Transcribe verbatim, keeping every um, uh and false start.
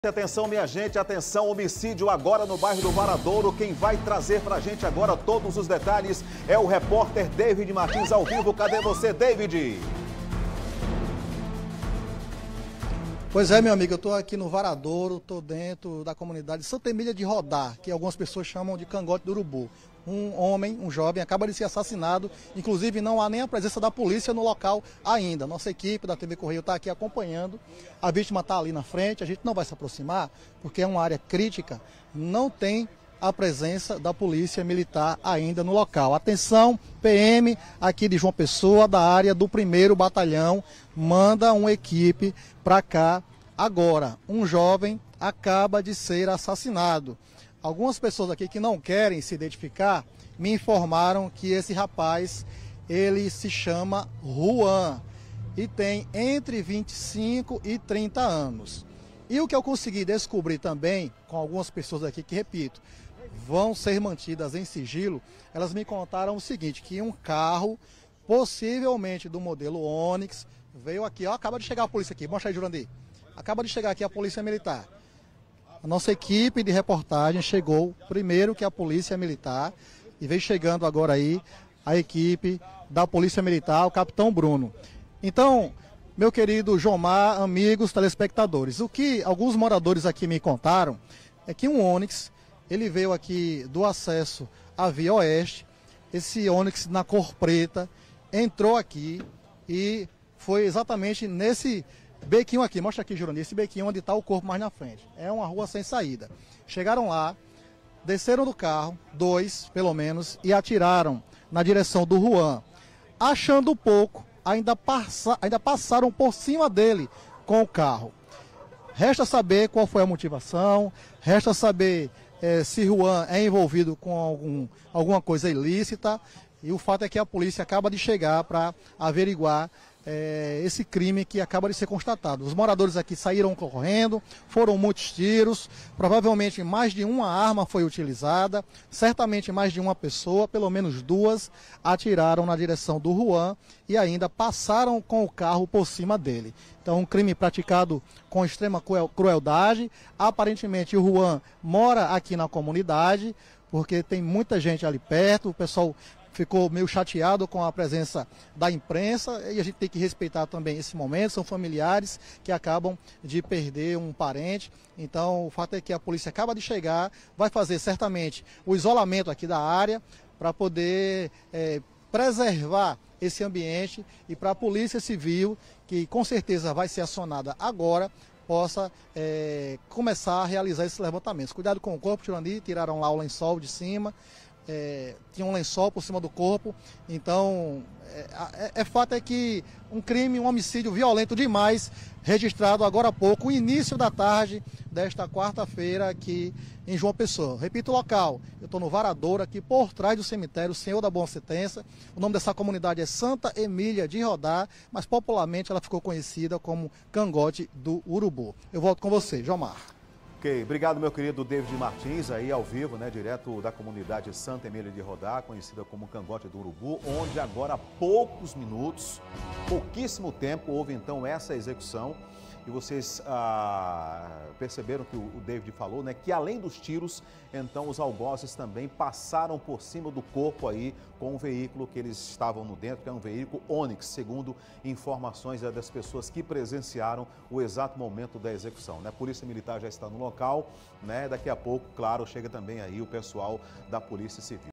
Atenção, minha gente, atenção, homicídio agora no bairro do Varadouro. Quem vai trazer pra gente agora todos os detalhes é o repórter David Martins ao vivo. Cadê você, David? Pois é, meu amigo, eu estou aqui no Varadouro, estou dentro da comunidade Santa Emília de Rodar, que algumas pessoas chamam de Cangote do Urubu. Um homem, um jovem, acaba de ser assassinado, inclusive não há nem a presença da polícia no local ainda. Nossa equipe da T V Correio está aqui acompanhando, a vítima está ali na frente, a gente não vai se aproximar, porque é uma área crítica, não tem a presença da polícia militar ainda no local. Atenção, P M aqui de João Pessoa, da área do primeiro batalhão, manda uma equipe para cá agora. Um jovem acaba de ser assassinado. Algumas pessoas aqui que não querem se identificar me informaram que esse rapaz, ele se chama Juan e tem entre vinte e cinco e trinta anos. E o que eu consegui descobrir também com algumas pessoas aqui que, repito, vão ser mantidas em sigilo, elas me contaram o seguinte, que um carro, possivelmente do modelo Onix, veio aqui, ó, acaba de chegar a polícia aqui, mostra aí, Jurandir, acaba de chegar aqui a polícia militar. A nossa equipe de reportagem chegou primeiro que a polícia militar e vem chegando agora aí a equipe da polícia militar, o capitão Bruno. Então, meu querido Jomar, amigos, telespectadores, o que alguns moradores aqui me contaram é que um Onix, ele veio aqui do acesso à Via Oeste, esse Onix na cor preta, entrou aqui e foi exatamente nesse bequinho aqui, mostra aqui, Jurandir, esse bequinho onde está o corpo mais na frente. É uma rua sem saída. Chegaram lá, desceram do carro, dois pelo menos, e atiraram na direção do Juan. Achando pouco, ainda, passa, ainda passaram por cima dele com o carro. Resta saber qual foi a motivação, resta saber eh, se Juan é envolvido com algum, alguma coisa ilícita, e o fato é que a polícia acaba de chegar para averiguar É, esse crime que acaba de ser constatado. Os moradores aqui saíram correndo, foram muitos tiros, provavelmente mais de uma arma foi utilizada, certamente mais de uma pessoa, pelo menos duas, atiraram na direção do Juan e ainda passaram com o carro por cima dele. Então, um crime praticado com extrema crueldade. Aparentemente, o Juan mora aqui na comunidade, porque tem muita gente ali perto, o pessoal ficou meio chateado com a presença da imprensa e a gente tem que respeitar também esse momento, são familiares que acabam de perder um parente, então o fato é que a polícia acaba de chegar, vai fazer certamente o isolamento aqui da área para poder é, preservar esse ambiente e para a Polícia Civil, que com certeza vai ser acionada agora, possa é, começar a realizar esses levantamentos. Cuidado com o corpo, Jurandir, tiraram lá o lençol de cima, É, tinha um lençol por cima do corpo, então é, é, é fato é que um crime, um homicídio violento demais, registrado agora há pouco, o início da tarde desta quarta-feira aqui em João Pessoa. Repito o local, eu estou no Varadouro, aqui por trás do cemitério Senhor da Boa Sentença. O nome dessa comunidade é Santa Emília de Rodar, mas popularmente ela ficou conhecida como Cangote do Urubu. Eu volto com você, Jomar. Ok, obrigado, meu querido David Martins, aí ao vivo, né, direto da comunidade Santa Emília de Rodar, conhecida como Cangote do Urubu, onde agora há poucos minutos, pouquíssimo tempo, houve então essa execução. E vocês ah, perceberam que o, o David falou, né, que além dos tiros, então os algozes também passaram por cima do corpo aí com o veículo que eles estavam no dentro, que é um veículo Onix, segundo informações das pessoas que presenciaram o exato momento da execução, né? A Polícia Militar já está no local, né? Daqui a pouco, claro, chega também aí o pessoal da Polícia Civil.